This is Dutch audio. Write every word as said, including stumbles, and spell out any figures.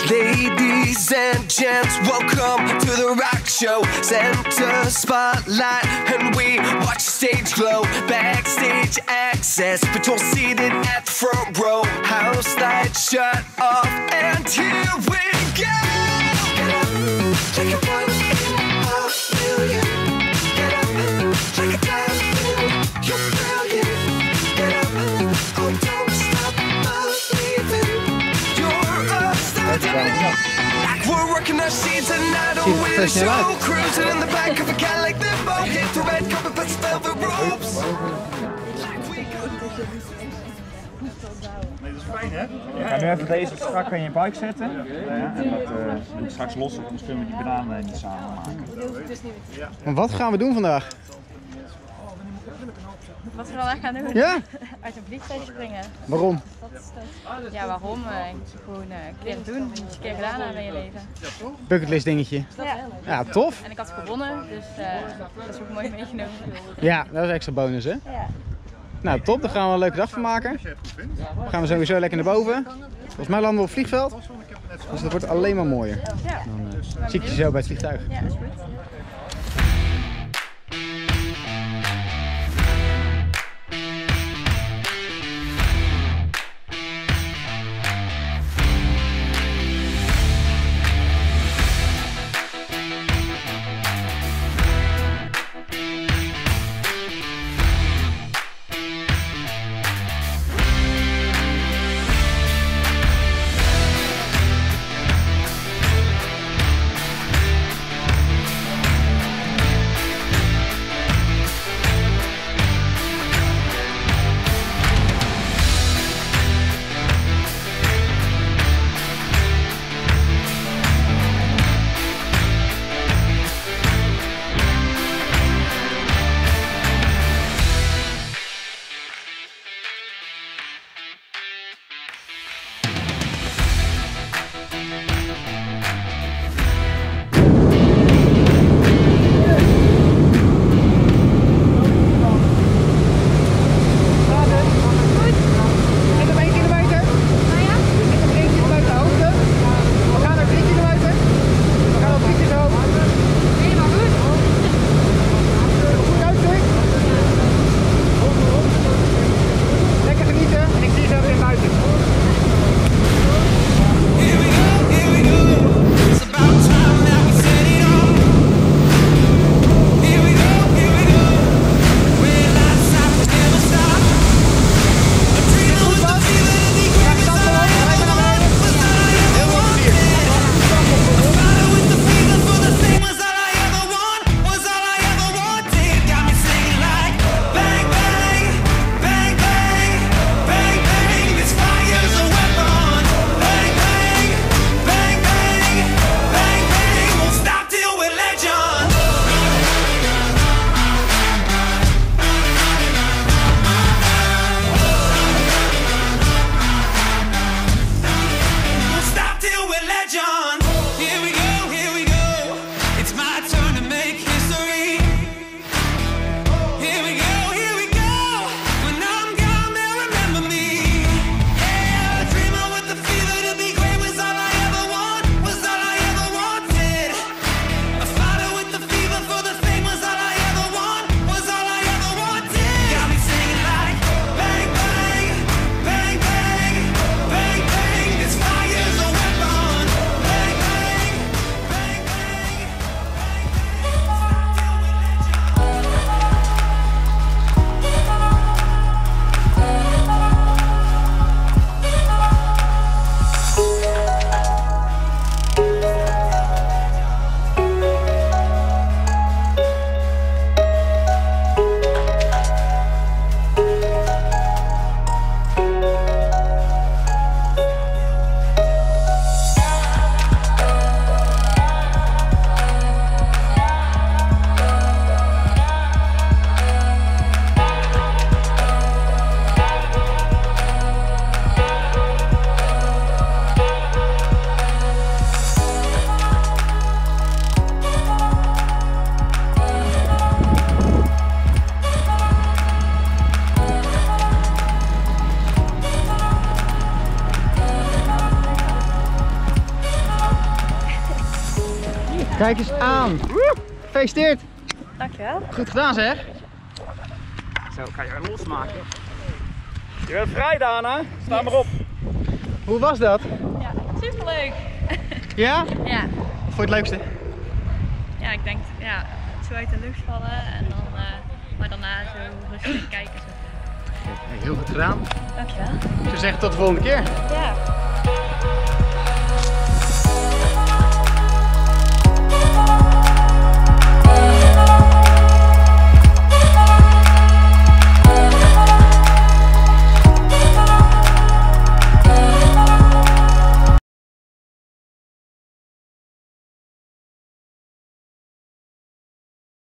Ladies and gents, welcome to the rock show. Center spotlight, and we watch the stage glow. Backstage access, but you're seated at the front row. House lights shut off, and here we go. Get up, like a one in a million. Get up, like a diamond, you're brilliant. Get up, oh don't stop believing. You're a star tonight. Like we're working our sheets and I don't win a show. Cruising in the back of a Cadillac limo. Hit the red carpet, but velvet ropes. Nee, dat is fijn hè? Je gaat nu even deze strak aan je buik zetten. Ja, en dat uh, doe ik straks los, anders kunnen we die bananen niet samen maken. En wat gaan we doen vandaag? Wat we vandaag gaan doen? Ja? Uit een vliegtuig springen. Waarom? Ja, waarom? Uh, gewoon uh, een keer doen. Dat moet je een keer gedaan hebben in je leven. Bucketlist dingetje. Ja. Ja, tof. En ik had gewonnen, dus uh, dat is ook mooi meegenomen. Ja, dat is extra bonus hè? Ja. Nou top, daar gaan we een leuke dag van maken. Dan gaan we sowieso lekker naar boven. Volgens mij landen we op het vliegveld. Dus dat wordt alleen maar mooier. Ja. Dan uh, zie ik je zo bij het vliegtuig. Ja, dat is goed. Kijk eens aan. Woe! Gefeliciteerd. Dankjewel. Goed gedaan zeg. Zo, kan je weer losmaken. Je bent vrij, Dana. Sta maar op. Hoe was dat? Ja, superleuk. Ja? Ja. Wat vond je het leukste? Ja, ik denk ja, zo uit de lucht vallen en dan, uh, maar daarna zo rustig kijken. Zo. Hey, heel goed gedaan. Dankjewel. Ik zou zeggen tot de volgende keer. Ja.